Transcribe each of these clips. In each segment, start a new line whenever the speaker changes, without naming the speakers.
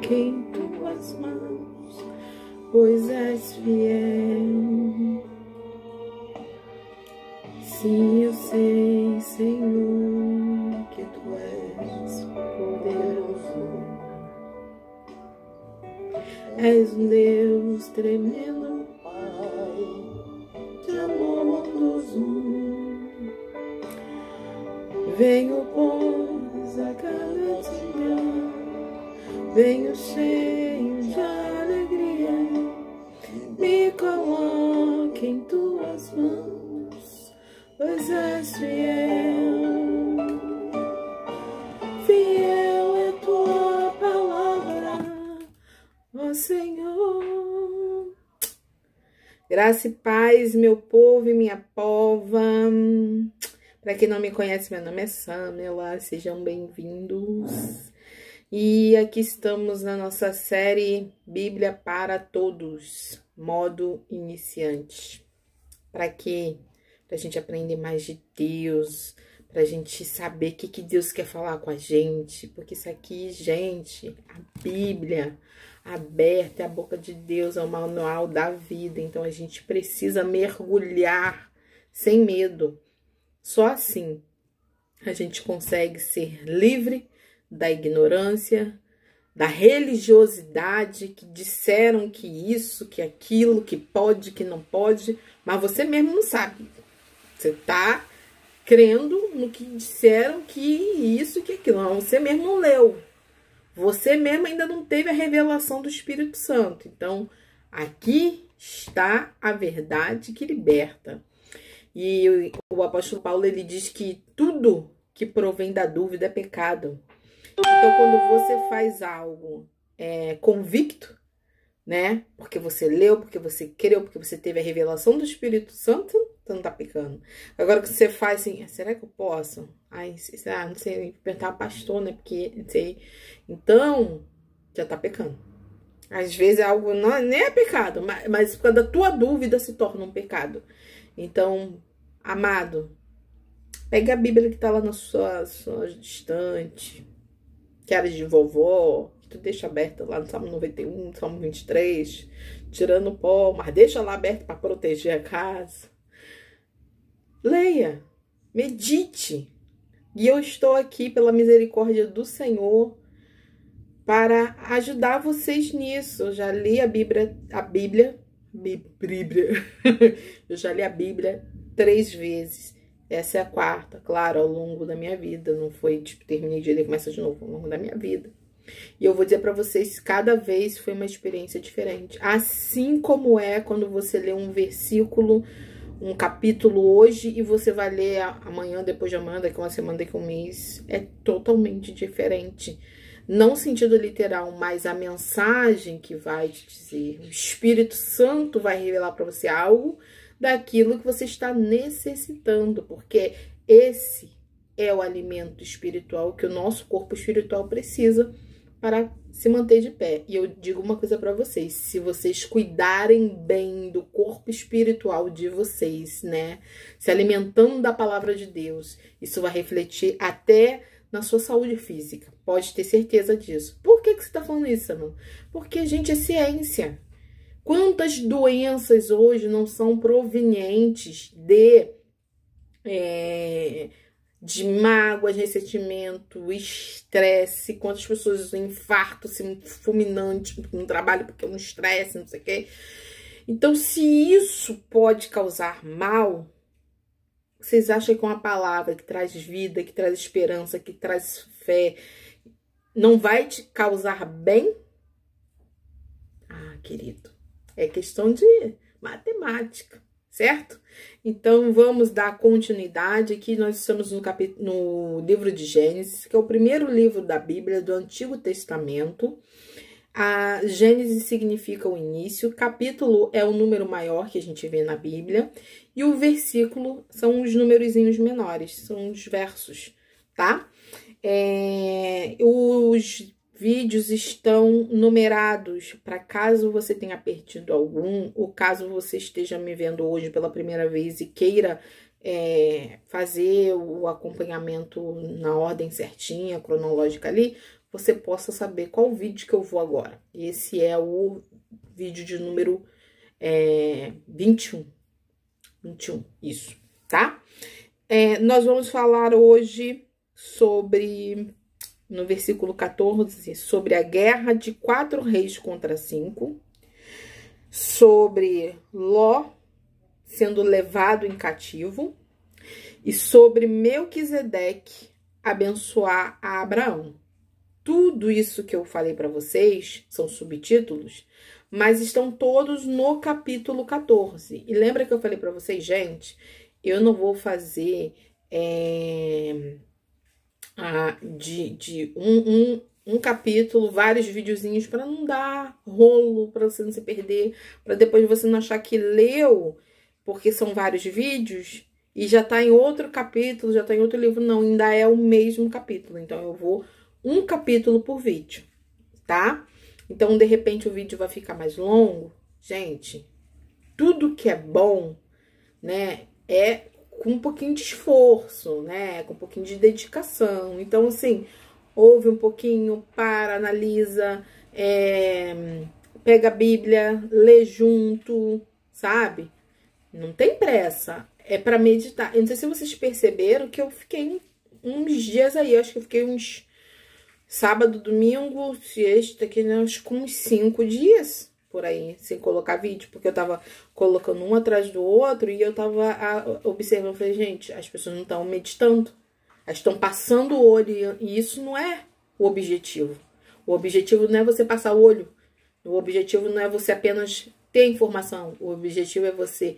em tuas mãos, pois és fiel. Sim, eu sei, Senhor, que tu és poderoso. És um Deus tremendo, Pai, de amor bondoso. Venho, pois, a cada dia, venho cheio de alegria, me coloque em tuas mãos, pois és fiel. Fiel é tua palavra, ó Senhor. Graça e paz, meu povo e minha pova. Para quem não me conhece, meu nome é Samela, sejam bem-vindos. E aqui estamos na nossa série Bíblia para Todos, modo iniciante. Para quê? Para a gente aprender mais de Deus, para a gente saber o que Deus quer falar com a gente. Porque isso aqui, gente, a Bíblia aberta é a boca de Deus, é o manual da vida. Então a gente precisa mergulhar sem medo. Só assim a gente consegue ser livre da ignorância, da religiosidade, que disseram que isso, que aquilo, que pode, que não pode, mas você mesmo não sabe. Você tá crendo no que disseram que isso, que aquilo, mas você mesmo não leu. Você mesmo ainda não teve a revelação do Espírito Santo. Então, aqui está a verdade que liberta. E o apóstolo Paulo, ele diz que tudo que provém da dúvida é pecado. Então, quando você faz algo convicto, né? Porque você leu, porque você creu, porque você teve a revelação do Espírito Santo, você não tá pecando. Agora que você faz assim, será que eu posso? Ai, não sei, perguntar ao pastor, né? Porque, não sei. Então, já tá pecando. Às vezes é algo, não, nem é pecado, mas quando a tua dúvida se torna um pecado. Então, amado, pega a Bíblia que tá lá na sua estante, que era de vovó, que tu deixa aberta lá no Salmo 91, Salmo 23, tirando o pó, mas deixa lá aberto para proteger a casa. Leia, medite. E eu estou aqui pela misericórdia do Senhor para ajudar vocês nisso. Eu já li a Bíblia. Eu já li a Bíblia 3 vezes. Essa é a 4ª, claro, ao longo da minha vida. Não foi tipo, terminei de ler e começa de novo, ao longo da minha vida. E eu vou dizer pra vocês, cada vez foi uma experiência diferente. Assim como é quando você lê um versículo, um capítulo hoje, e você vai ler amanhã, depois de amanhã, daqui uma semana, daqui um mês. É totalmente diferente. Não no sentido literal, mas a mensagem que vai te dizer. O Espírito Santo vai revelar pra você algo daquilo que você está necessitando, porque esse é o alimento espiritual que o nosso corpo espiritual precisa para se manter de pé. E eu digo uma coisa para vocês, se vocês cuidarem bem do corpo espiritual de vocês, né, se alimentando da palavra de Deus, isso vai refletir até na sua saúde física, pode ter certeza disso. Por que você tá falando isso, mano? Porque, gente, é ciência. Quantas doenças hoje não são provenientes de mágoas, ressentimento, estresse? Quantas pessoas usam infarto fulminante no trabalho porque é um estresse, não sei o quê. Então, se isso pode causar mal, vocês acham que uma palavra que traz vida, que traz esperança, que traz fé, não vai te causar bem? Ah, querido. É questão de matemática, certo? Então, vamos dar continuidade. Aqui nós estamos no livro de Gênesis, que é o primeiro livro da Bíblia do Antigo Testamento. A Gênesis significa o início, capítulo é o número maior que a gente vê na Bíblia, e o versículo são os numerozinhos menores, são os versos, tá? Os vídeos estão numerados para caso você tenha perdido algum, ou caso você esteja me vendo hoje pela primeira vez e queira fazer o acompanhamento na ordem certinha, cronológica ali, você possa saber qual vídeo que eu vou agora. Esse é o vídeo de número 21. 21, isso, tá? Nós vamos falar hoje sobre, no versículo 14, sobre a guerra de 4 reis contra 5, sobre Ló sendo levado em cativo e sobre Melquisedeque abençoar a Abraão. Tudo isso que eu falei para vocês são subtítulos, mas estão todos no capítulo 14. E lembra que eu falei para vocês, gente, eu não vou fazer um capítulo, vários videozinhos, para não dar rolo, para você não se perder, para depois você não achar que leu, porque são vários vídeos, e já tá em outro capítulo, já tá em outro livro. Não, ainda é o mesmo capítulo. Então, eu vou um capítulo por vídeo, tá? Então, de repente, o vídeo vai ficar mais longo. Gente, tudo que é bom, né, é com um pouquinho de esforço, né, com um pouquinho de dedicação. Então, assim, ouve um pouquinho, para, analisa, pega a Bíblia, lê junto, sabe? Não tem pressa, é para meditar. Eu não sei se vocês perceberam que eu fiquei uns dias aí, eu acho que eu fiquei uns sábado, domingo, sexta, que acho que uns 5 dias por aí, sem colocar vídeo, porque eu tava colocando um atrás do outro e eu tava observando, falei, gente, as pessoas não estão meditando, elas estão passando o olho, e isso não é o objetivo. O objetivo não é você passar o olho, o objetivo não é você apenas ter informação, o objetivo é você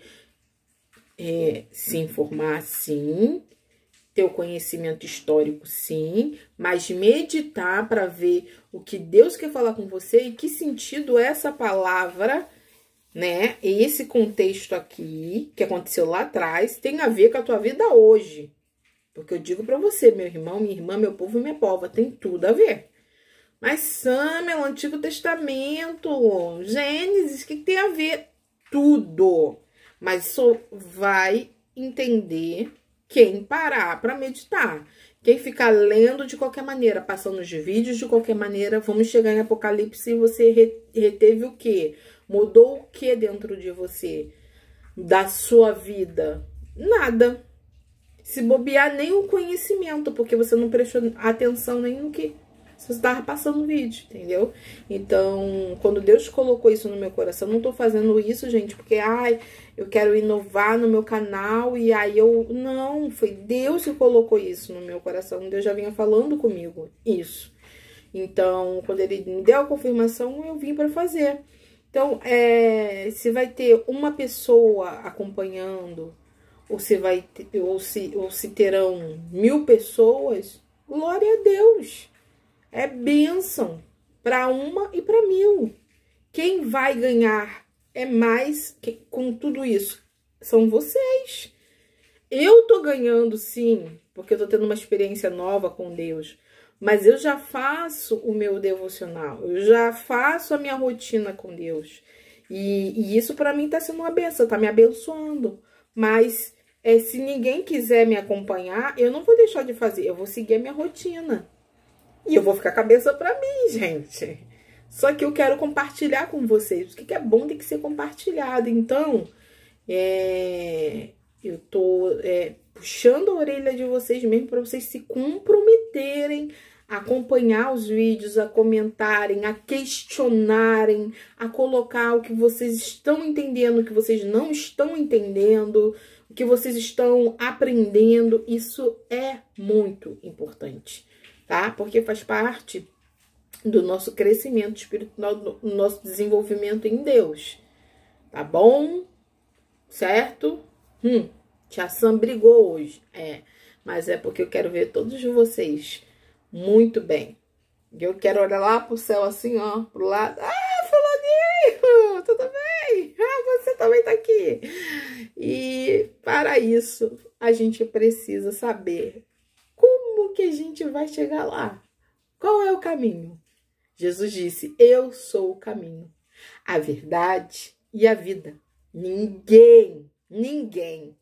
se informar, sim, ter o conhecimento histórico, sim, mas meditar para ver o que Deus quer falar com você e que sentido essa palavra, né, e esse contexto aqui, que aconteceu lá atrás, tem a ver com a tua vida hoje. Porque eu digo para você, meu irmão, minha irmã, meu povo e minha pova, tem tudo a ver. Mas, Samuel, Antigo Testamento, Gênesis, o que tem a ver? Tudo. Mas só vai entender quem parar para meditar. Quem ficar lendo de qualquer maneira, passando os vídeos de qualquer maneira, vamos chegar em Apocalipse e você reteve o quê? Mudou o que dentro de você? Da sua vida? Nada. Se bobear, nem o conhecimento, porque você não prestou atenção nem no que você estava passando no vídeo, entendeu? Então, quando Deus colocou isso no meu coração, não tô fazendo isso, gente, porque, eu quero inovar no meu canal e aí não, foi Deus que colocou isso no meu coração. Deus já vinha falando comigo isso. Então, quando Ele me deu a confirmação, eu vim para fazer. Então, se vai ter uma pessoa acompanhando, ou se terão 1000 pessoas, glória a Deus. É bênção para uma e para 1000. Quem vai ganhar mais com tudo isso são vocês. Eu tô ganhando, sim, porque eu tô tendo uma experiência nova com Deus. Mas eu já faço o meu devocional, eu já faço a minha rotina com Deus. E isso para mim tá sendo uma bênção, tá me abençoando. Mas se ninguém quiser me acompanhar, eu não vou deixar de fazer, eu vou seguir a minha rotina. E eu vou ficar cabeça pra mim, gente. Só que eu quero compartilhar com vocês. O que é bom tem que ser compartilhado. Então, eu tô puxando a orelha de vocês mesmo para vocês se comprometerem a acompanhar os vídeos, a comentarem, a questionarem, a colocar o que vocês estão entendendo, o que vocês não estão entendendo, o que vocês estão aprendendo. Isso é muito importante, tá? Porque faz parte do nosso crescimento espiritual, do nosso desenvolvimento em Deus, tá bom? Certo? Tia Sam brigou hoje, mas é porque eu quero ver todos vocês muito bem. Eu quero olhar lá pro céu assim, ó, pro lado. Fulaninho, tudo bem? Você também tá aqui. E para isso, a gente precisa saber como que a gente vai chegar lá. Qual é o caminho? Jesus disse, eu sou o caminho, a verdade e a vida. Ninguém. Ele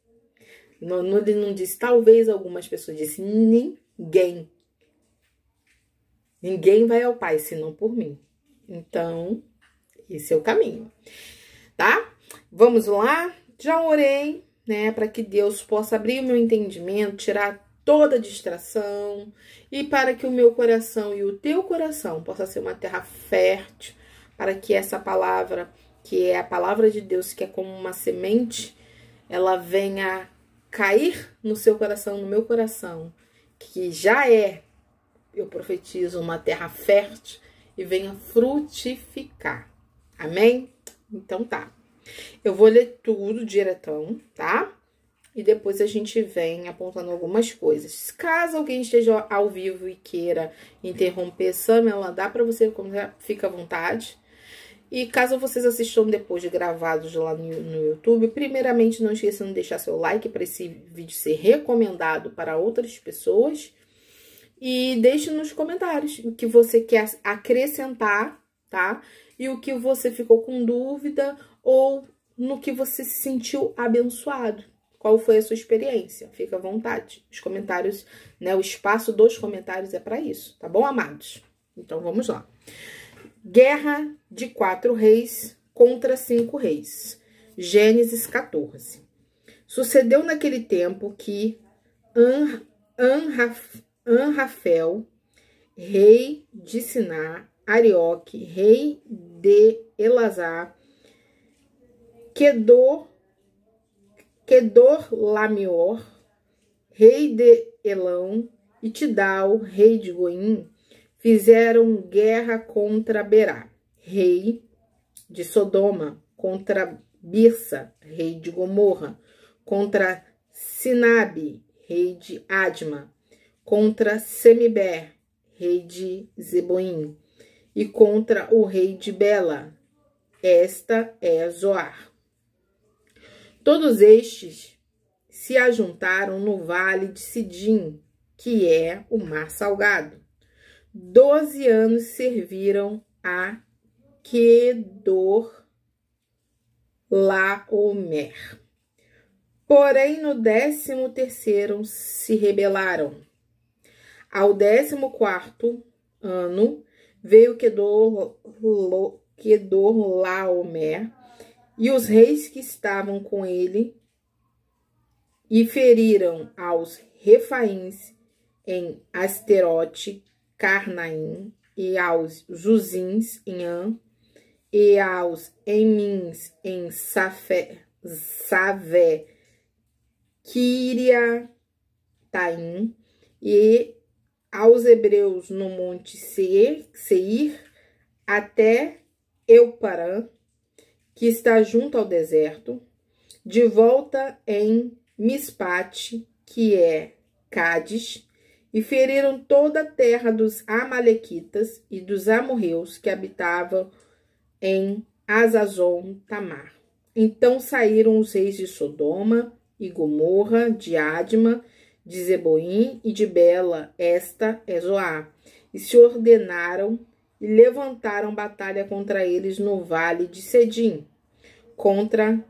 não disse, talvez algumas pessoas, disse ninguém Ninguém vai ao Pai senão por mim. Então, esse é o caminho, tá? Vamos lá? Já orei, né, para que Deus possa abrir o meu entendimento, tirar toda a distração e para que o meu coração e o teu coração possa ser uma terra fértil, para que essa palavra, que é a palavra de Deus, que é como uma semente, ela venha cair no seu coração, no meu coração, que já é, eu profetizo, uma terra fértil e venha frutificar. Amém? Então tá. Eu vou ler tudo diretão, tá? E depois a gente vem apontando algumas coisas. Caso alguém esteja ao vivo e queira interromper, Samela, dá pra você, fica à vontade. E caso vocês assistam depois de gravados lá no YouTube, primeiramente não esqueçam de deixar seu like para esse vídeo ser recomendado para outras pessoas. E deixe nos comentários o que você quer acrescentar, tá? E o que você ficou com dúvida ou no que você se sentiu abençoado. Qual foi a sua experiência? Fica à vontade. Os comentários, né? O espaço dos comentários é para isso, tá bom, amados? Então, vamos lá. Guerra de 4 reis contra 5 reis. Gênesis 14. Sucedeu naquele tempo que Anrafel, rei de Siná, Arioque, rei de Elazar, Kedorlameor, rei de Elão, e Tidal, rei de Goim, fizeram guerra contra Berá, rei de Sodoma, contra Birsa, rei de Gomorra, contra Sinabe, rei de Adma, contra Semiber, rei de Zeboim, e contra o rei de Bela. Esta é Zoar. Todos estes se ajuntaram no vale de Sidim, que é o mar salgado. 12 anos serviram a Kedorlaomer. Porém, no 13º se rebelaram. Ao 14º ano, veio Kedorlaomer e os reis que estavam com ele e feriram aos Refaíns em Asterote, Carnaim, e aos Zuzins em An, e aos Emins em Savé, Kiriataim, e aos hebreus no monte Seir, até Euparã, que está junto ao deserto, de volta em Mispate, que é Cádiz, e feriram toda a terra dos amalequitas e dos amorreus que habitavam em Azazon Tamar. Então saíram os reis de Sodoma e Gomorra, de Adma, de Zeboim e de Bela, esta é Zoar, e se ordenaram e levantaram batalha contra eles no vale de Sedim, contra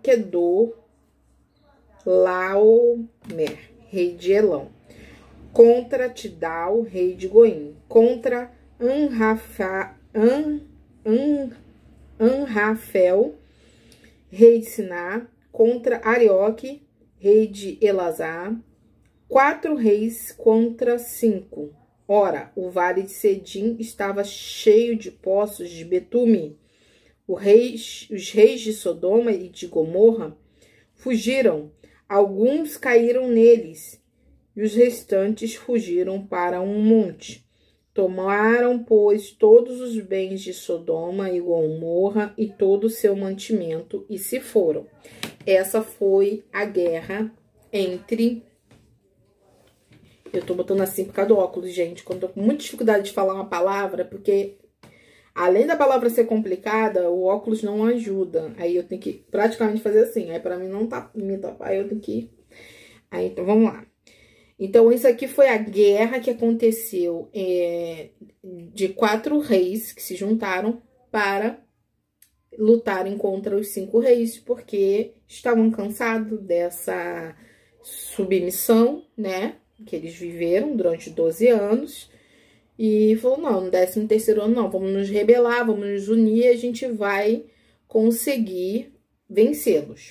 Kedorlaomer, rei de Elão, contra Tidal, rei de Goim, contra Anrafel, rei de Siná, contra Arioque, rei de Elazar, 4 reis contra 5. Ora, o vale de Sedim estava cheio de poços de betume. Os reis de Sodoma e de Gomorra fugiram, alguns caíram neles, e os restantes fugiram para um monte. Tomaram, pois, todos os bens de Sodoma e Gomorra e todo o seu mantimento e se foram. Essa foi a guerra entre... Eu tô botando assim por causa do óculos, gente, quando eu tô com muita dificuldade de falar uma palavra, porque além da palavra ser complicada, o óculos não ajuda. Aí eu tenho que praticamente fazer assim. Aí pra mim não me tapar, eu tenho que... Aí, então, vamos lá. Então, isso aqui foi a guerra que aconteceu de 4 reis que se juntaram para lutarem contra os 5 reis, porque estavam cansados dessa submissão, né, que eles viveram durante 12 anos, e falou, não, no 13º ano não, vamos nos rebelar, vamos nos unir e a gente vai conseguir vencê-los.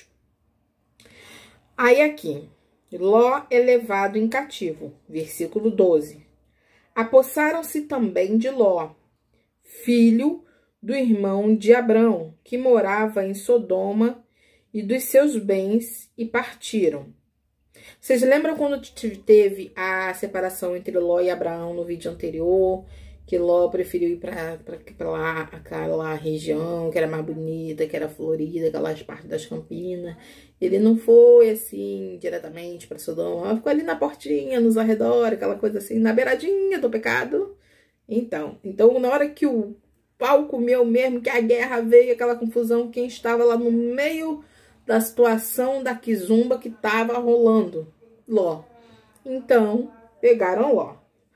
Aí aqui, Ló é levado em cativo, versículo 12. Apossaram-se também de Ló, filho do irmão de Abrão, que morava em Sodoma, e dos seus bens, e partiram. Vocês lembram quando teve a separação entre Ló e Abraão no vídeo anterior? Que Ló preferiu ir para lá, aquela região que era mais bonita, que era florida, aquelas partes das Campinas. Ele não foi assim diretamente para Sodoma, ficou ali na portinha, nos arredores, aquela coisa assim, na beiradinha do pecado. Então na hora que o pau comeu mesmo, que a guerra veio, aquela confusão, quem estava lá no meio da situação da quizumba que estava rolando? Ló. Então, pegaram Ló.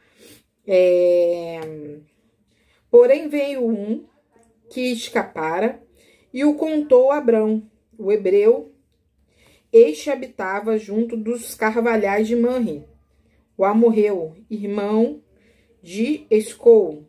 Porém, veio um que escapara e o contou a Abrão, o hebreu. Este habitava junto dos carvalhais de Manre, o amorreu, irmão de Escol,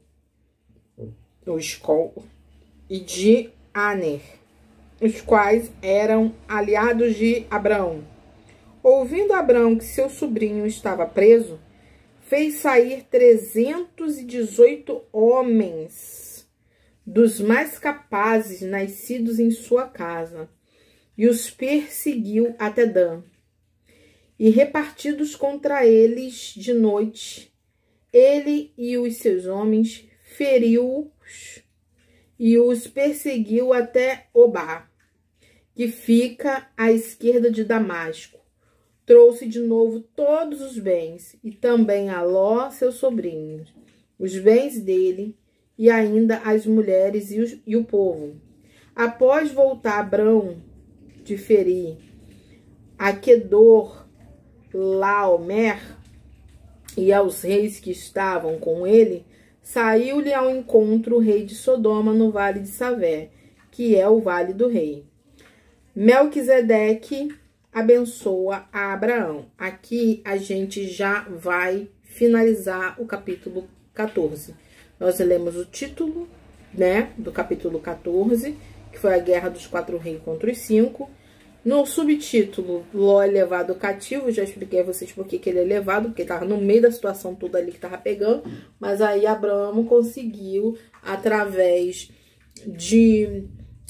e de Aner, os quais eram aliados de Abrão. Ouvindo Abrão que seu sobrinho estava preso, fez sair 318 homens, dos mais capazes nascidos em sua casa, e os perseguiu até Dan. E repartidos contra eles de noite, ele e os seus homens feriu-os e os perseguiu até Obá, que fica à esquerda de Damasco. Trouxe de novo todos os bens, e também a Ló, seu sobrinho, os bens dele, e ainda as mulheres e o povo. Após voltar Abrão de ferir a Quedor Laomer e aos reis que estavam com ele, saiu-lhe ao encontro o rei de Sodoma no vale de Savé, que é o vale do rei. Melquisedeque abençoa a Abraão. Aqui a gente já vai finalizar o capítulo 14. Nós lemos o título, né, do capítulo 14, que foi a guerra dos 4 reis contra os 5. No subtítulo, Ló é levado cativo. Já expliquei a vocês por que ele é levado, porque estava no meio da situação toda ali que estava pegando. Mas aí Abraão conseguiu, através de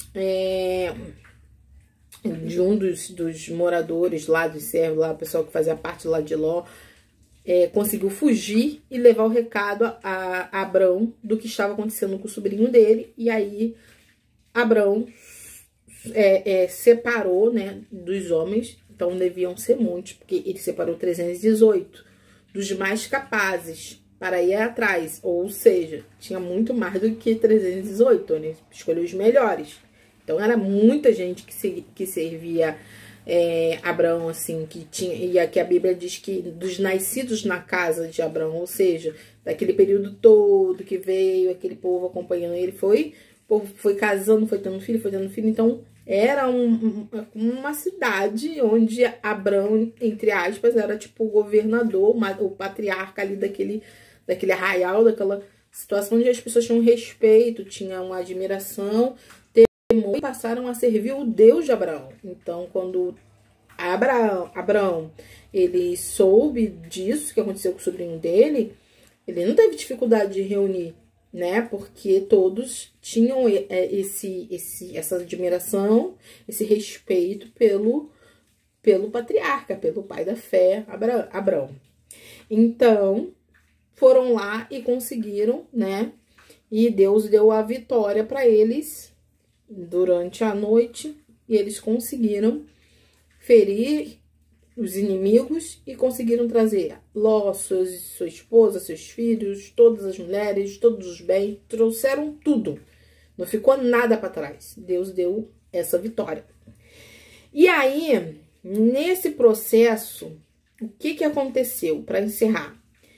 um dos moradores lá, dos servos lá, o pessoal que fazia parte lá de Ló, conseguiu fugir e levar o recado a Abrão do que estava acontecendo com o sobrinho dele. E aí Abrão separou, né, dos homens, então deviam ser muitos, porque ele separou 318 dos mais capazes para ir atrás, ou seja, tinha muito mais do que 318, né? Escolheu os melhores. Então era muita gente que servia Abraão, assim, que tinha, e aqui a Bíblia diz que dos nascidos na casa de Abraão, ou seja, daquele período todo que veio aquele povo acompanhando ele, o povo foi casando, foi tendo filho, então era uma cidade onde Abrão, entre aspas, era tipo o governador, o patriarca ali daquele arraial, daquela situação onde as pessoas tinham respeito, tinham admiração, temor, e passaram a servir o Deus de Abraão. Então, quando Abraão ele soube disso que aconteceu com o sobrinho dele, ele não teve dificuldade de reunir, né? Porque todos tinham essa admiração, esse respeito pelo patriarca, pelo pai da fé, Abraão. Então, foram lá e conseguiram, né? E Deus deu a vitória para eles durante a noite, e eles conseguiram ferir os inimigos e conseguiram trazer Ló, sua esposa, seus filhos, todas as mulheres, todos os bens, trouxeram tudo. Não ficou nada para trás. Deus deu essa vitória. E aí, nesse processo, o que aconteceu? Para encerrar,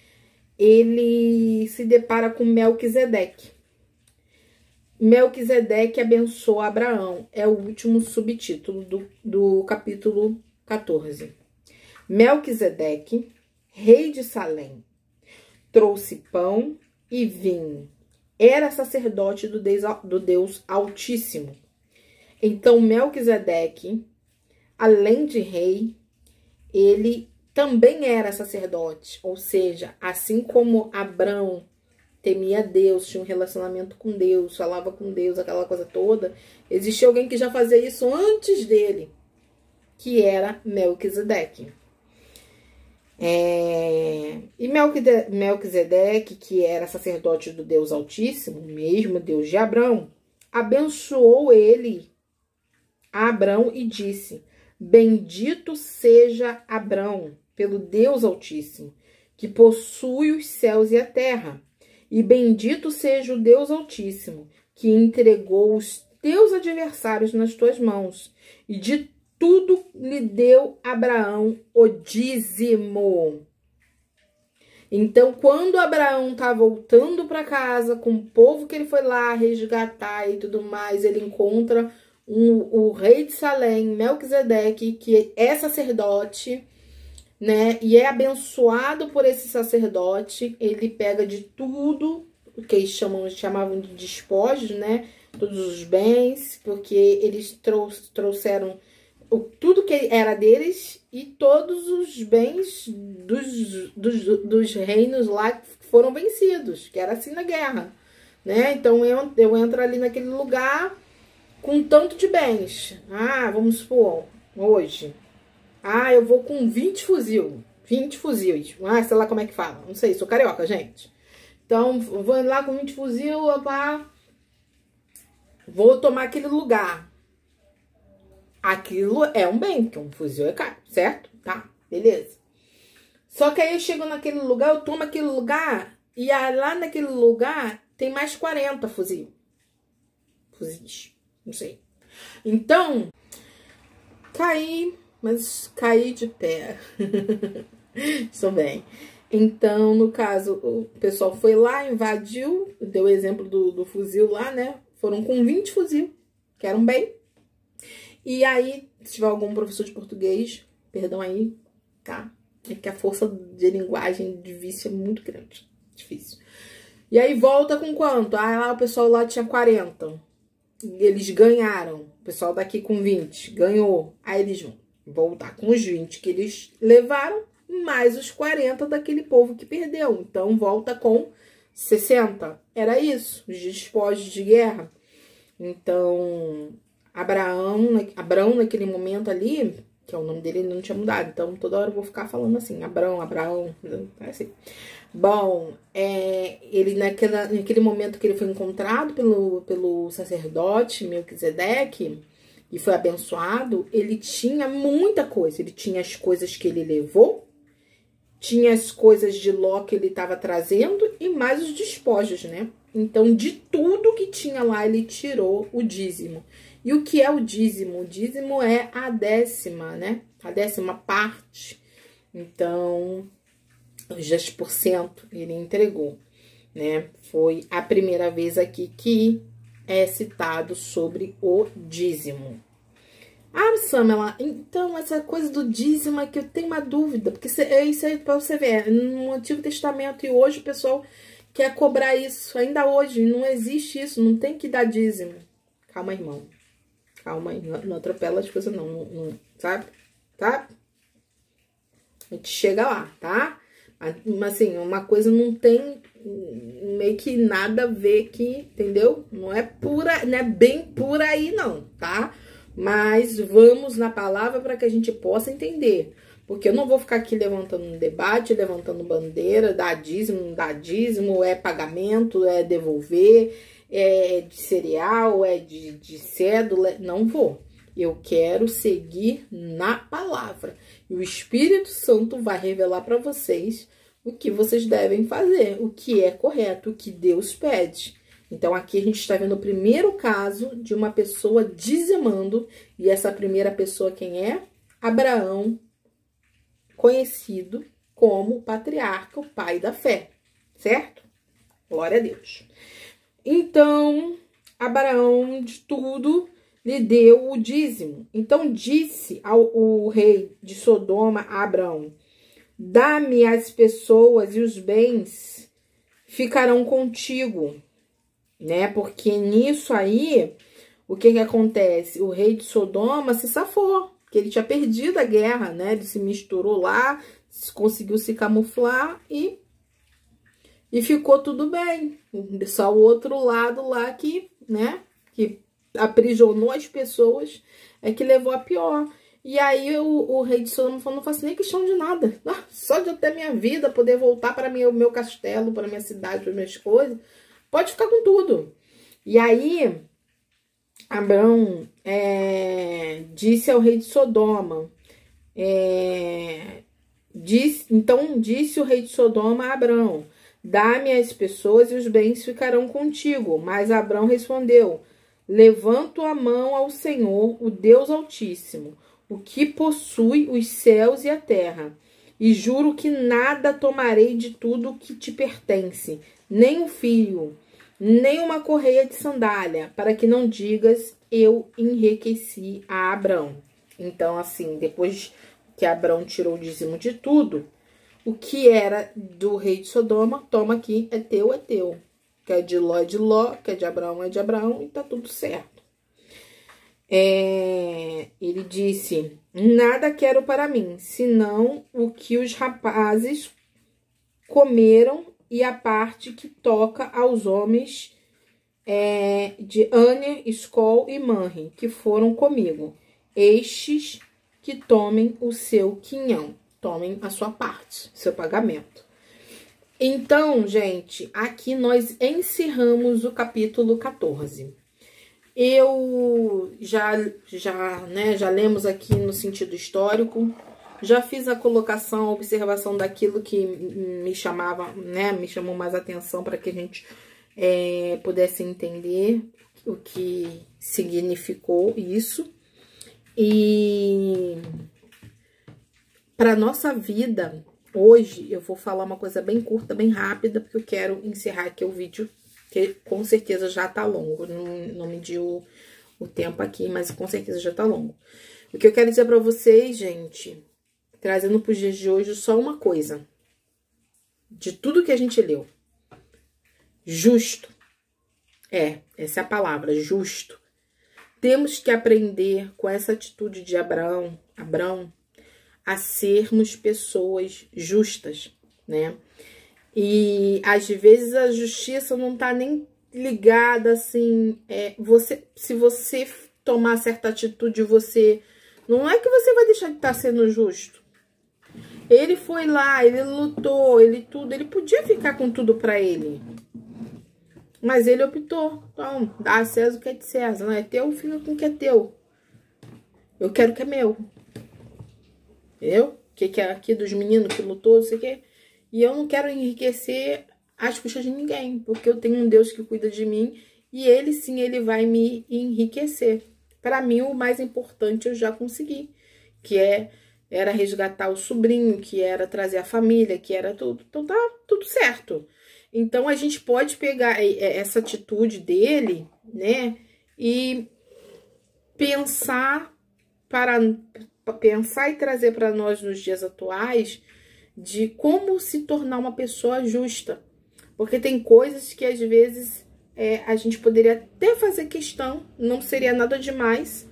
ele se depara com Melquisedeque. Melquisedeque abençoa Abraão. É o último subtítulo do capítulo 14. Melquisedeque, rei de Salém, trouxe pão e vinho. Era sacerdote do Deus Altíssimo. Então, Melquisedeque, além de rei, ele também era sacerdote. Ou seja, assim como Abrão temia Deus, tinha um relacionamento com Deus, falava com Deus, aquela coisa toda, existia alguém que já fazia isso antes dele, que era Melquisedeque. E Melquisedeque, que era sacerdote do Deus Altíssimo, mesmo Deus de Abrão, abençoou ele, a Abrão, e disse: bendito seja Abrão pelo Deus Altíssimo, que possui os céus e a terra, e bendito seja o Deus Altíssimo, que entregou os teus adversários nas tuas mãos, e de tudo lhe deu Abraão o dízimo. Então, quando Abraão está voltando para casa com o povo que ele foi lá resgatar e tudo mais, ele encontra o rei de Salém, Melquisedeque, que é sacerdote, né? E é abençoado por esse sacerdote. Ele pega de tudo que eles chamavam de despojos, né? Todos os bens, porque eles trouxeram tudo que era deles e todos os bens dos reinos lá que foram vencidos, que era assim na guerra, né? Então eu entro ali naquele lugar com tanto de bens. Vamos supor, hoje, eu vou com 20 fuzis. Sei lá como é que fala, não sei, sou carioca, gente. Então, vou lá com 20 fuzil, vou tomar aquele lugar. Aquilo é um bem, porque um fuzil é caro, certo? Tá, beleza. Só que aí eu chego naquele lugar, eu tomo aquele lugar, e lá naquele lugar tem mais 40 fuzis, não sei. Então, mas caí de pé. Estou bem. Então, no caso, o pessoal foi lá, invadiu, deu o exemplo do fuzil lá, né? Foram com 20 fuzil, que eram bem. E aí, se tiver algum professor de português, perdão aí, tá? É que a força de linguagem de vício é muito grande, difícil. E aí, volta com quanto? Lá o pessoal lá tinha 40. Eles ganharam. O pessoal daqui com 20 ganhou. Aí eles vão voltar com os 20 que eles levaram, mais os 40 daquele povo que perdeu. Então, volta com 60. Era isso, os despojos de guerra. Então, Abrão, naquele momento ali, que é o nome dele, ele não tinha mudado. Então, toda hora eu vou ficar falando assim, Abrão, assim. Bom, ele naquele momento que ele foi encontrado pelo sacerdote Melquisedeque e foi abençoado, ele tinha muita coisa. Ele tinha as coisas que ele levou, tinha as coisas de Ló que ele estava trazendo e mais os despojos, né? Então, de tudo que tinha lá, ele tirou o dízimo. E o que é o dízimo? O dízimo é a 10ª, né? A 10ª parte. Então, os 10% ele entregou, né? Foi a primeira vez aqui que é citado sobre o dízimo. Samela, então essa coisa do dízimo é que eu tenho uma dúvida, porque isso aí pra você ver, no Antigo Testamento e hoje o pessoal quer cobrar isso, ainda hoje não existe isso, não tem que dar dízimo. Calma, irmão. Calma aí, não atropela as coisas não, sabe? Tá? A gente chega lá, tá? Mas assim, uma coisa não tem meio que nada a ver aqui, entendeu? Não é bem por aí não, tá? Mas vamos na palavra para que a gente possa entender. Porque eu não vou ficar aqui levantando um debate, levantando bandeira, dá dízimo, não dá dízimo, é pagamento, é devolver, é de cereal, é de cédula, não vou. Eu quero seguir na palavra. E o Espírito Santo vai revelar para vocês o que vocês devem fazer, o que é correto, o que Deus pede. Então, aqui a gente está vendo o primeiro caso de uma pessoa dizimando. E essa primeira pessoa quem é? Abraão, conhecido como patriarca, o pai da fé, certo? Glória a Deus. Então, Abraão, de tudo, lhe deu o dízimo. Então, disse o rei de Sodoma a Abraão: dá-me as pessoas e os bens, ficarão contigo, né? Porque nisso aí, o que acontece? O rei de Sodoma se safou, porque ele tinha perdido a guerra, né? Ele se misturou lá, conseguiu se camuflar e ficou tudo bem. Só o outro lado lá que, né, que aprisionou as pessoas é que levou a pior. E aí o rei de Sodoma falou, não faço nem questão de nada. Só de eu ter minha vida, poder voltar para o meu castelo, para minha cidade, para minhas coisas, pode ficar com tudo. E aí Abrão disse ao rei de Sodoma, então disse o rei de Sodoma a Abrão, dá-me as pessoas e os bens ficarão contigo. Mas Abrão respondeu, levanto a mão ao Senhor, o Deus Altíssimo, o que possui os céus e a terra, e juro que nada tomarei de tudo que te pertence, nem um fio, nem uma correia de sandália, para que não digas, eu enriqueci a Abrão. Então, assim, depois que Abrão tirou o dízimo de tudo, o que era do rei de Sodoma, toma aqui, é teu, é teu. Que é de Ló, que é de Abraão, é de Abraão, e tá tudo certo. Ele disse, nada quero para mim, senão o que os rapazes comeram e a parte que toca aos homens de Aner, Escol e Manre, que foram comigo. Estes que tomem o seu quinhão, tomem a sua parte, seu pagamento. Então, gente, aqui nós encerramos o capítulo 14. Eu já lemos aqui no sentido histórico, já fiz a colocação, a observação daquilo que me chamava, né, me chamou mais atenção para que a gente pudesse entender o que significou isso. E para nossa vida, hoje eu vou falar uma coisa bem curta, bem rápida, porque eu quero encerrar aqui o vídeo, que com certeza já tá longo. Não mediu o tempo aqui, mas com certeza já tá longo. O que eu quero dizer pra vocês, gente, trazendo pros dias de hoje, só uma coisa. De tudo que a gente leu. Justo. Essa é a palavra, justo. Temos que aprender com essa atitude de Abrão, a sermos pessoas justas, né? E às vezes a justiça não tá nem ligada assim, se você tomar certa atitude, não é que você vai deixar de estar sendo justo. Ele foi lá, ele lutou, ele podia ficar com tudo pra ele. Mas ele optou, então, dá a César o que é de César, não é teu, fica com o que é teu. Eu quero o que é meu. Entendeu? O que é aqui dos meninos que lutou, não sei o quê. E eu não quero enriquecer às custas de ninguém, porque eu tenho um Deus que cuida de mim e ele sim, ele vai me enriquecer. Para mim, o mais importante eu já consegui, que era resgatar o sobrinho, que era trazer a família, que era tudo. Então tá tudo certo. Então a gente pode pegar essa atitude dele, né, e pensar e trazer para nós nos dias atuais de como se tornar uma pessoa justa. Porque tem coisas que às vezes a gente poderia até fazer questão, não seria nada demais,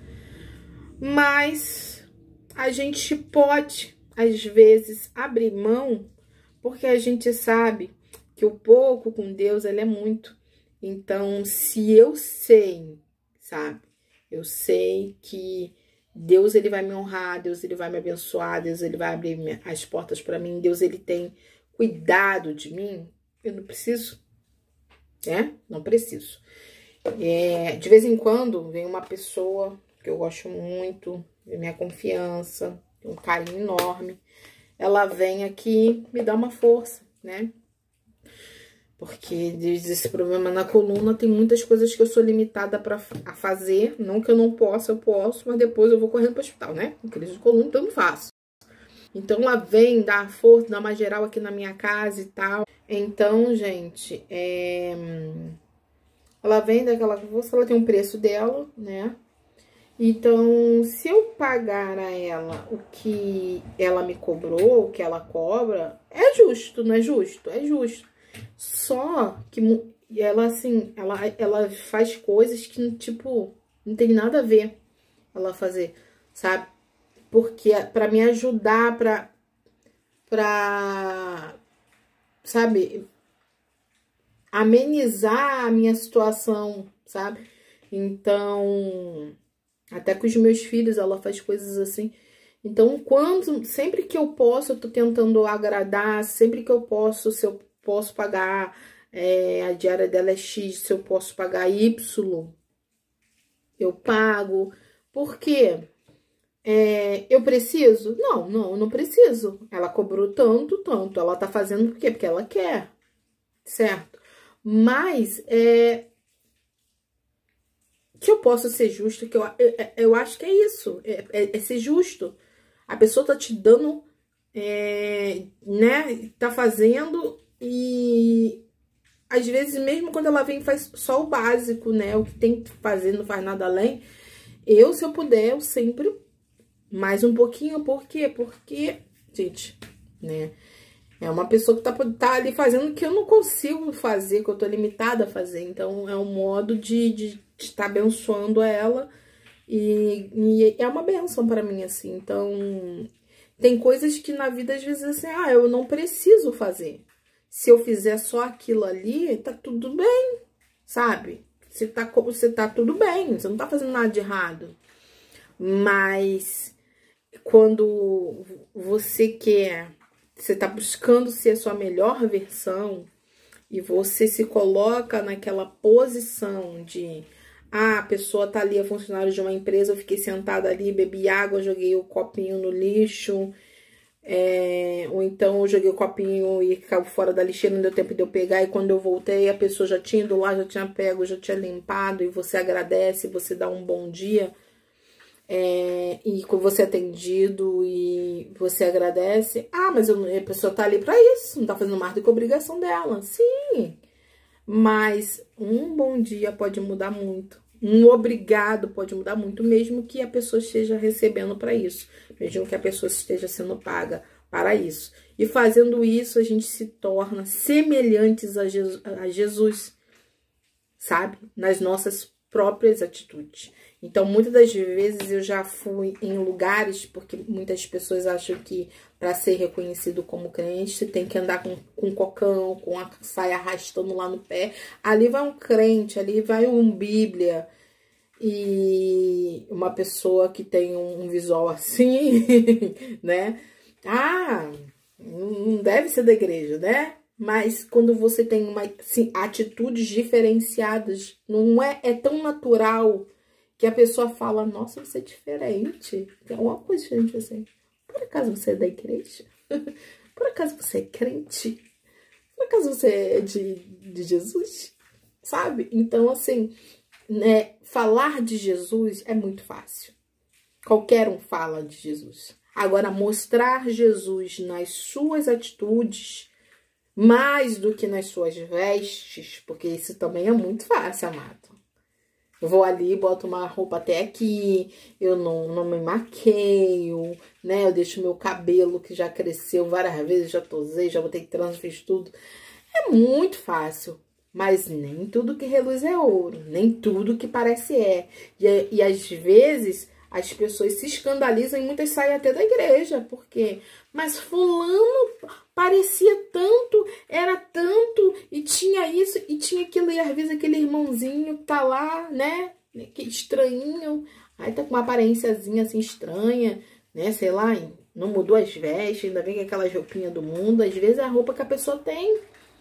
mas a gente pode, às vezes, abrir mão, porque a gente sabe que o pouco com Deus, ele é muito. Então, se eu sei, sabe, eu sei que Deus, ele vai me honrar, Deus, ele vai me abençoar, Deus, ele vai abrir as portas para mim, Deus, ele tem cuidado de mim, eu não preciso, né? Não preciso. De vez em quando, vem uma pessoa que eu gosto muito, minha confiança, um carinho enorme, ela vem aqui me dá uma força, né? Porque desde esse problema na coluna, tem muitas coisas que eu sou limitada a fazer. Não que eu não possa, eu posso, mas depois eu vou correndo para o hospital, né? Com crise de coluna, então eu não faço. Então ela vem dar força, dar uma geral aqui na minha casa e tal. Então, gente, ela vem daquela força, ela tem um preço dela, né? Então, se eu pagar a ela o que ela me cobrou, o que ela cobra, é justo, não é justo? É justo. Só que ela, assim, ela faz coisas que, tipo, não tem nada a ver ela fazer, sabe? Porque pra me ajudar, sabe, amenizar a minha situação, sabe? Então, até com os meus filhos ela faz coisas assim. Então, sempre que eu posso, eu tô tentando agradar, sempre que eu posso, se eu posso pagar, a diária dela é X, se eu posso pagar Y, eu pago. Por quê? Eu preciso? Não, eu não preciso. Ela cobrou tanto, tanto. Ela tá fazendo por quê? Porque ela quer, certo? Mas, que eu possa ser justo, que eu acho que é isso, é ser justo. A pessoa tá te dando, né, tá fazendo e às vezes mesmo quando ela vem faz só o básico, né, o que tem que fazer, não faz nada além. Se eu puder, eu sempre mais um pouquinho, por quê? Porque, gente, né, é uma pessoa que tá ali fazendo o que eu não consigo fazer, que eu tô limitada a fazer. Então, é um modo de estar abençoando ela. E é uma benção para mim, assim. Então, tem coisas que na vida, às vezes, assim, eu não preciso fazer. Se eu fizer só aquilo ali, tá tudo bem, sabe? Você tá tudo bem, você não tá fazendo nada de errado. Mas, quando você tá buscando ser a sua melhor versão e você se coloca naquela posição de a pessoa tá ali, é funcionário de uma empresa, eu fiquei sentada ali, bebi água, joguei o copinho no lixo, ou então eu joguei o copinho e caiu fora da lixeira, não deu tempo de eu pegar, e quando eu voltei a pessoa já tinha ido lá, já tinha pego, já tinha limpado, e você agradece, você dá um bom dia. E você é atendido e você agradece. Mas a pessoa tá ali pra isso, não tá fazendo mais do que a obrigação dela. Sim, mas um bom dia pode mudar muito. Um obrigado pode mudar muito, mesmo que a pessoa esteja recebendo para isso, mesmo que a pessoa esteja sendo paga para isso. E fazendo isso, a gente se torna semelhantes a Jesus, sabe? Nas nossas próprias atitudes. Então, muitas das vezes eu já fui em lugares, porque muitas pessoas acham que para ser reconhecido como crente, você tem que andar com cocão, com a saia arrastando lá no pé. Ali vai um crente, ali vai um Bíblia. E uma pessoa que tem um visual assim, né? Não deve ser da igreja, né? Mas quando você tem assim, atitudes diferenciadas, não é tão natural que a pessoa fala, nossa, você é diferente. Tem alguma coisa diferente assim. Por acaso você é da igreja? Por acaso você é crente? Por acaso você é de Jesus? Sabe? Então, assim, né, falar de Jesus é muito fácil. Qualquer um fala de Jesus. Agora, mostrar Jesus nas suas atitudes, mais do que nas suas vestes, porque isso também é muito fácil, amado. Eu vou ali, boto uma roupa até aqui, eu não me maqueio, né? Eu deixo meu cabelo que já cresceu várias vezes, já tosei, já botei trança, fiz tudo. É muito fácil, mas nem tudo que reluz é ouro, nem tudo que parece é. E às vezes as pessoas se escandalizam e muitas saem até da igreja, porque... Mas fulano parecia tanto, era tanto, e tinha isso, e tinha aquilo, e às vezes aquele irmãozinho tá lá, né, que estranhinho, aí tá com uma aparênciazinha assim estranha, né, sei lá, não mudou as vestes, ainda vem com aquelas roupinhas do mundo, às vezes é a roupa que a pessoa tem,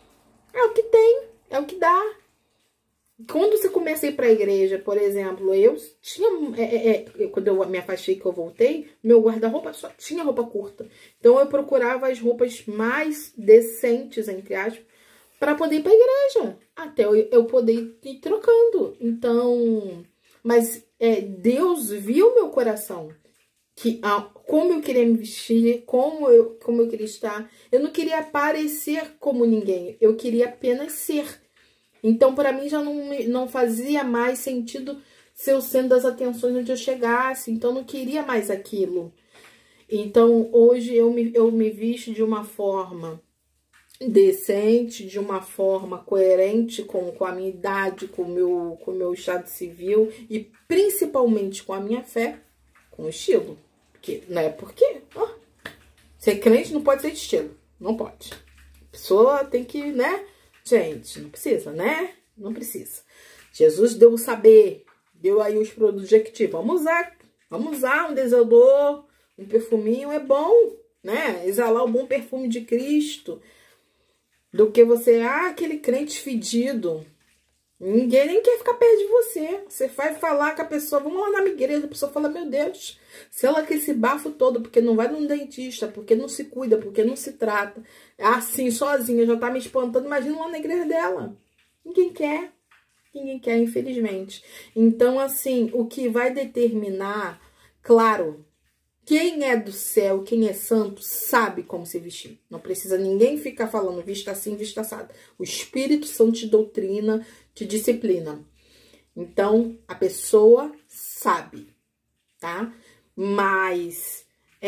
é o que tem, é o que dá. Quando você começa a ir para a igreja, por exemplo, eu tinha... quando eu me afastei, que eu voltei, meu guarda-roupa só tinha roupa curta. Então, eu procurava as roupas mais decentes, entre aspas, para poder ir para a igreja. Até eu poder ir trocando. Então, mas Deus viu meu coração. Como eu queria me vestir, como eu queria estar. Eu não queria parecer como ninguém. Eu queria apenas ser. Então, para mim, já não fazia mais sentido ser o centro das atenções onde eu chegasse. Então, eu não queria mais aquilo. Então, hoje eu me visto de uma forma decente, de uma forma coerente com a minha idade, com o meu estado civil e principalmente com a minha fé, com o estilo. Porque, não é porque ser crente não pode ser de estilo, não pode. A pessoa tem que, né? Gente, não precisa, né? Não precisa. Jesus deu o saber, deu aí os produtos de Jequiti. Vamos usar um desodor, um perfuminho, é bom, né? Exalar o bom perfume de Cristo. Do que você, aquele crente fedido. Ninguém nem quer ficar perto de você. Você vai falar com a pessoa, vamos lá na minha igreja, a pessoa fala, meu Deus, se ela quer esse bafo todo, porque não vai num dentista, porque não se cuida, porque não se trata, assim, sozinha, já tá me espantando, imagina lá na igreja dela. Ninguém quer, infelizmente. Então, assim, o que vai determinar, claro, quem é do céu, quem é santo, sabe como se vestir. Não precisa ninguém ficar falando vista assim, vista assada. O Espírito Santo te doutrina, te disciplina. Então, a pessoa sabe, tá? Mas,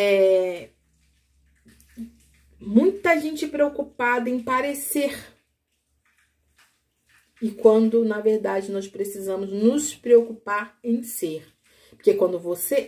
muita gente preocupada em parecer. E quando, na verdade, nós precisamos nos preocupar em ser. Porque quando você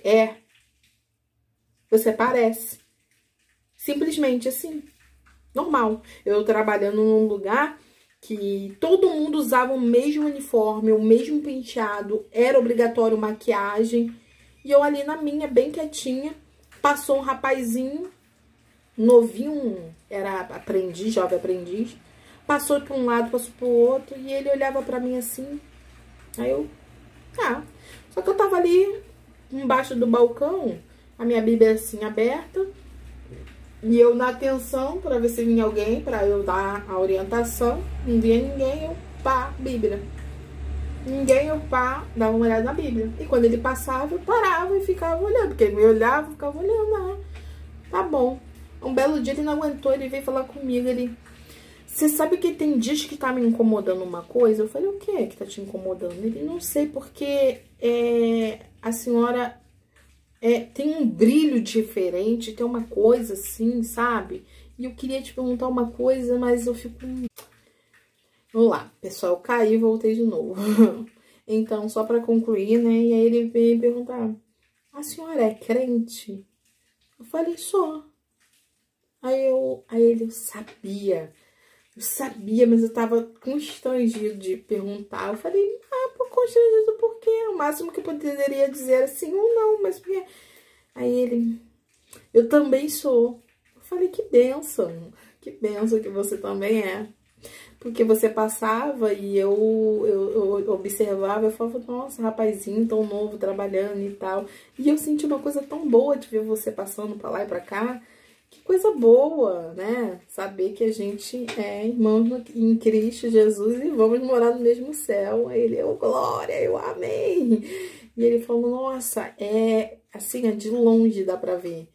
você parece. Simplesmente assim. Normal. Eu trabalhando num lugar que todo mundo usava o mesmo uniforme, o mesmo penteado, era obrigatório maquiagem. E eu ali na minha, bem quietinha, passou um rapazinho, novinho, era aprendiz, jovem aprendiz, passou para um lado, passou pro outro, e ele olhava pra mim assim. Aí eu, só que eu tava ali embaixo do balcão, a minha Bíblia assim aberta, e eu na atenção pra ver se vinha alguém pra eu dar a orientação. Não via ninguém, eu Bíblia. Ninguém, eu dava uma olhada na Bíblia. E quando ele passava, eu parava e ficava olhando, porque ele me olhava e ficava olhando. Tá bom. Um belo dia ele não aguentou, ele veio falar comigo, você sabe que tem dias que tá me incomodando uma coisa? Eu falei, o que tá te incomodando? Ele, não sei, porque a senhora tem um brilho diferente, tem uma coisa assim, sabe? E eu queria te perguntar uma coisa, mas eu fico... Vamos lá, pessoal, eu caí e voltei de novo. Então, só pra concluir, né? E aí ele veio perguntar, a senhora é crente? Eu falei, sou. Aí ele, eu sabia, mas eu tava constrangido de perguntar. Eu falei, constrangido por quê? O máximo que eu poderia dizer era sim ou não, mas por quê? Aí ele, eu também sou. Eu falei, que bênção que você também é. Porque você passava e eu observava, eu falava, nossa, rapazinho tão novo, trabalhando e tal. E eu senti uma coisa tão boa de ver você passando pra lá e pra cá. Que coisa boa, né? Saber que a gente é irmão em Cristo Jesus e vamos morar no mesmo céu. Aí ele, glória, eu amém. E ele falou, nossa, assim, de longe dá pra ver.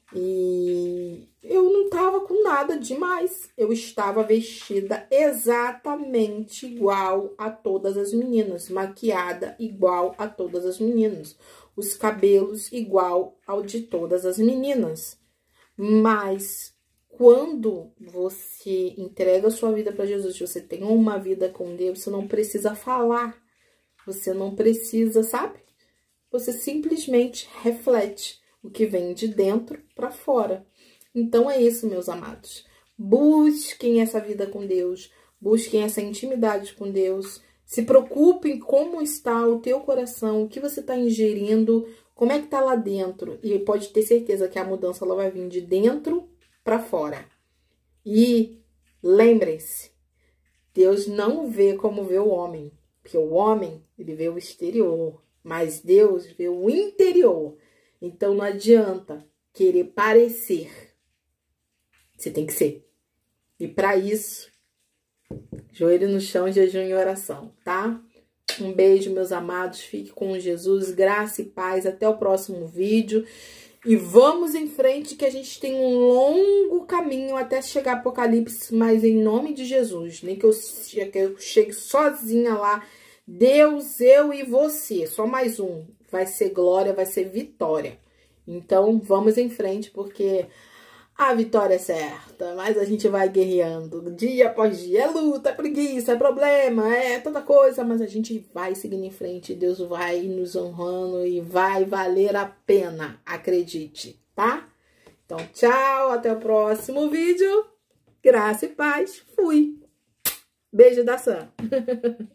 E eu não tava com nada demais. Eu estava vestida exatamente igual a todas as meninas. Maquiada igual a todas as meninas. Os cabelos igual ao de todas as meninas. Mas quando você entrega a sua vida para Jesus, você tem uma vida com Deus, você não precisa falar. Você não precisa, sabe? Você simplesmente reflete o que vem de dentro para fora. Então é isso, meus amados. Busquem essa vida com Deus, busquem essa intimidade com Deus. Se preocupem como está o teu coração, o que você está ingerindo, como é que tá lá dentro. E pode ter certeza que a mudança ela vai vir de dentro para fora. E lembrem-se, Deus não vê como vê o homem. Porque o homem, ele vê o exterior. Mas Deus vê o interior. Então não adianta querer parecer. Você tem que ser. E para isso, joelho no chão, jejum e oração, tá? Um beijo, meus amados. Fique com Jesus. Graça e paz. Até o próximo vídeo. E vamos em frente, que a gente tem um longo caminho até chegar a Apocalipse. Mas em nome de Jesus. Nem que eu chegue sozinha lá. Deus, eu e você. Só mais um. Vai ser glória, vai ser vitória. Então, vamos em frente, porque a vitória é certa, mas a gente vai guerreando dia após dia. É luta, é preguiça, é problema, é tanta coisa, mas a gente vai seguindo em frente. Deus vai nos honrando e vai valer a pena, acredite, tá? Então, tchau, até o próximo vídeo. Graça e paz, fui. Beijo da Sam.